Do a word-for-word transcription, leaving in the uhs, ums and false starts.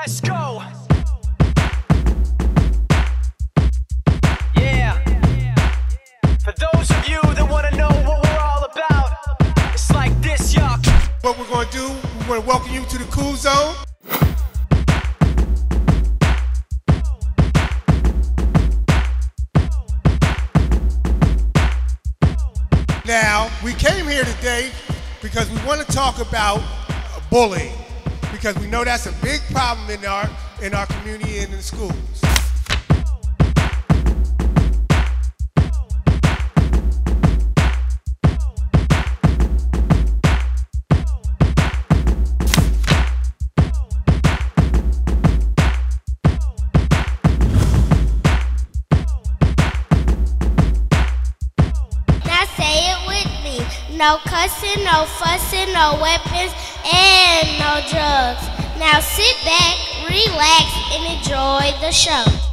Let's go. Yeah. For those of you that want to know what we're all about, it's like this, y'all. What we're going to do, we want to welcome you to the Kool Zone. Now, we came here today because we want to talk about bullying, because we know that's a big problem in our in our community and in the schools. No cussing, no fussing, no weapons, and no drugs. Now sit back, relax, and enjoy the show.